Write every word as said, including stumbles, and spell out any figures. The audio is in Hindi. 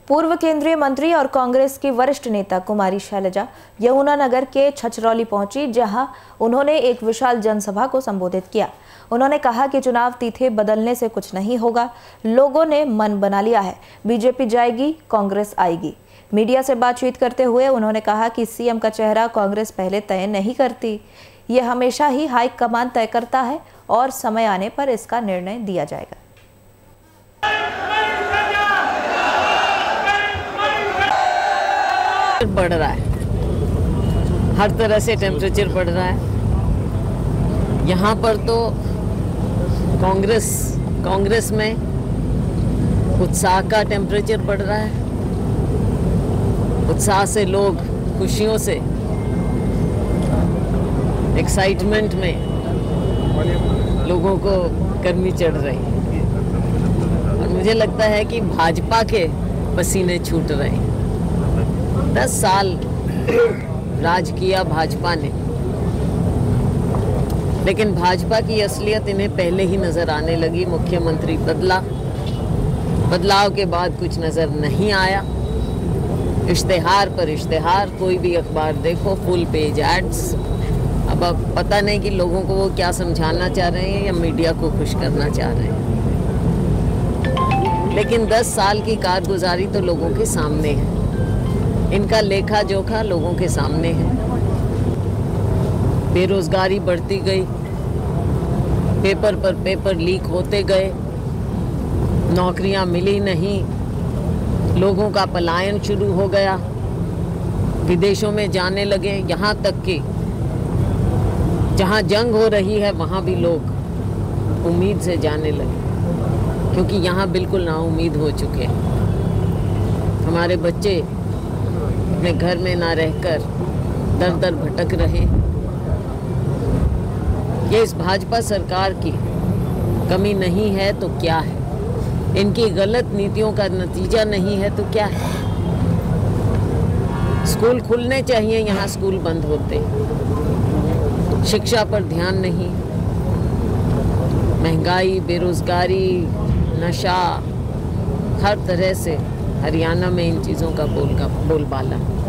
पूर्व केंद्रीय मंत्री और कांग्रेस की वरिष्ठ नेता कुमारी शैलजा यमुनानगर के छछरौली पहुंची, जहां उन्होंने एक विशाल जनसभा को संबोधित किया। उन्होंने कहा कि चुनाव तिथि बदलने से कुछ नहीं होगा, लोगों ने मन बना लिया है, बीजेपी जाएगी, कांग्रेस आएगी। मीडिया से बातचीत करते हुए उन्होंने कहा कि सीएम का चेहरा कांग्रेस पहले तय नहीं करती, ये हमेशा ही हाईकमान तय करता है और समय आने पर इसका निर्णय दिया जाएगा। बढ़ रहा है, हर तरह से टेम्परेचर बढ़ रहा है। यहाँ पर तो कांग्रेस कांग्रेस में उत्साह का टेम्परेचर बढ़ रहा है। उत्साह से लोग खुशियों से, एक्साइटमेंट में लोगों को गर्मी चढ़ रही है और मुझे लगता है कि भाजपा के पसीने छूट रहे हैं। दस साल राज किया भाजपा ने, लेकिन भाजपा की असलियत इन्हें पहले ही नजर आने लगी। मुख्यमंत्री बदला, बदलाव के बाद कुछ नजर नहीं आया। इश्तेहार पर इश्तेहार, कोई भी अखबार देखो, फुल पेज एड्स। अब अब पता नहीं कि लोगों को वो क्या समझाना चाह रहे हैं या मीडिया को खुश करना चाह रहे हैं, लेकिन दस साल की कारगुजारी तो लोगों के सामने है। इनका लेखा जोखा लोगों के सामने है। बेरोजगारी बढ़ती गई, पेपर पर पेपर लीक होते गए, नौकरियां मिली नहीं, लोगों का पलायन शुरू हो गया, विदेशों में जाने लगे। यहाँ तक कि जहाँ जंग हो रही है वहाँ भी लोग उम्मीद से जाने लगे, क्योंकि यहाँ बिल्कुल नाउम्मीद हो चुके हैं। हमारे बच्चे अपने घर में ना रहकर दर दर भटक रहे। ये इस भाजपा सरकार की कमी नहीं है तो क्या है, इनकी गलत नीतियों का नतीजा नहीं है तो क्या है। स्कूल खुलने चाहिए, यहाँ स्कूल बंद होते। शिक्षा पर ध्यान नहीं, महंगाई, बेरोजगारी, नशा, हर तरह से हरियाणा में इन चीज़ों का बोल का बोलबाला।